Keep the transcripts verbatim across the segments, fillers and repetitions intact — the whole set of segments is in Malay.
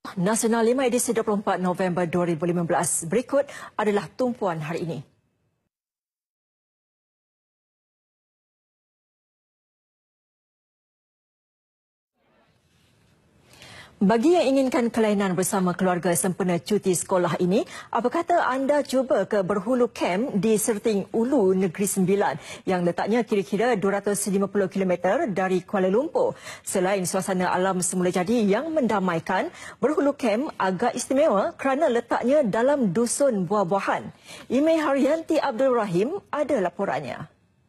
Nasional lima edisi dua puluh empat November dua ribu lima belas. Berikut adalah tumpuan hari ini. Bagi yang inginkan kelainan bersama keluarga sempena cuti sekolah ini, apa kata anda cuba ke Berhulu Camp di Serting Ulu Negeri Sembilan yang letaknya kira-kira dua ratus lima puluh kilometer dari Kuala Lumpur. Selain suasana alam semula jadi yang mendamaikan, Berhulu Camp agak istimewa kerana letaknya dalam dusun buah-buahan. Imei Haryanti Abdul Rahim ada laporannya.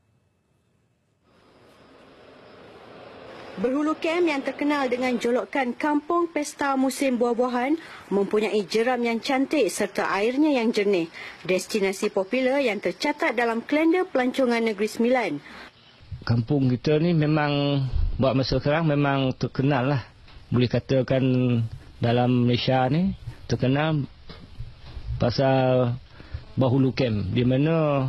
Berhulu Camp yang terkenal dengan jolokan Kampung Pesta Musim Buah-buahan mempunyai jeram yang cantik serta airnya yang jernih. Destinasi popular yang tercatat dalam kalender pelancongan Negeri Sembilan. Kampung kita ni memang buat masa sekarang memang terkenal lah. Boleh katakan dalam Malaysia ni terkenal pasal Berhulu Camp di mana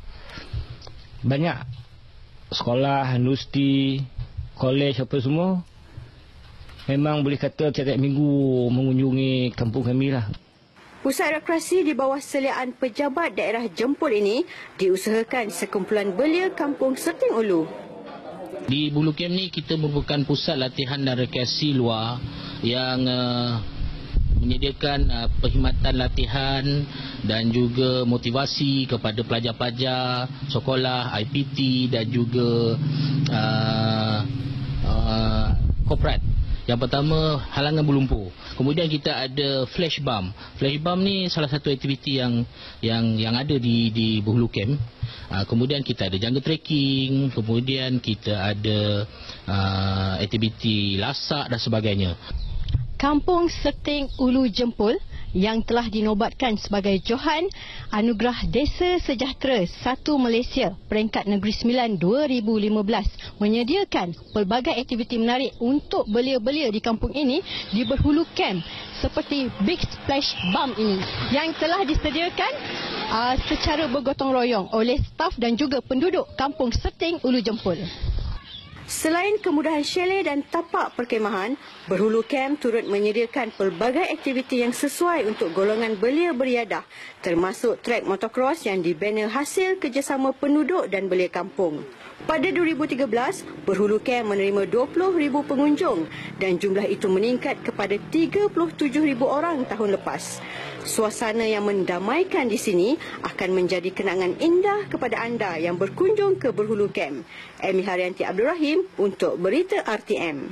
banyak sekolah, universiti, kolej apa semua memang boleh kata setiap minggu mengunjungi kampung kami lah. Pusat rekreasi di bawah seliaan pejabat daerah Jempol ini diusahakan sekumpulan belia Kampung Serting Ulu. Di Berhulu Camp ni kita merupakan pusat latihan dan rekreasi luar yang uh, menyediakan uh, perkhidmatan latihan dan juga motivasi kepada pelajar-pelajar sekolah, I P T dan juga uh, uh, korporat. Yang pertama, halangan berlumpur. Kemudian kita ada flash bomb. Flash bomb ni salah satu aktiviti yang yang yang ada di di Berhulu Camp. Uh, kemudian kita ada jungle trekking, kemudian kita ada uh, aktiviti lasak dan sebagainya. Kampung Serting Ulu Jempol yang telah dinobatkan sebagai Johan Anugerah Desa Sejahtera satu Malaysia peringkat Negeri Sembilan dua ribu lima belas menyediakan pelbagai aktiviti menarik untuk belia-belia di kampung ini di Berhulu Camp seperti Big Splash Bomb ini yang telah disediakan uh, secara bergotong royong oleh staf dan juga penduduk Kampung Serting Ulu Jempol. Selain kemudahan chalet dan tapak perkemahan, Berhulu Camp turut menyediakan pelbagai aktiviti yang sesuai untuk golongan belia beriadah, termasuk trek motocross yang dibina hasil kerjasama penduduk dan belia kampung. Pada dua ribu tiga belas, Berhulu Camp menerima dua puluh ribu pengunjung dan jumlah itu meningkat kepada tiga puluh tujuh ribu orang tahun lepas. Suasana yang mendamaikan di sini akan menjadi kenangan indah kepada anda yang berkunjung ke Berhulu Camp. Imei Haryanti Abdul Rahim untuk Berita R T M.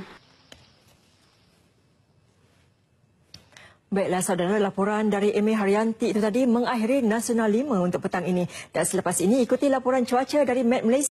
Baiklah saudara, laporan dari Imei Haryanti itu tadi mengakhiri Nasional lima untuk petang ini. Dan selepas ini ikuti laporan cuaca dari Met Malaysia.